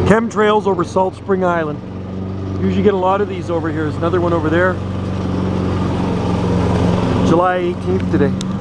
Chemtrails over Salt Spring Island. Usually get a lot of these over here. There's another one over there. July 18th today.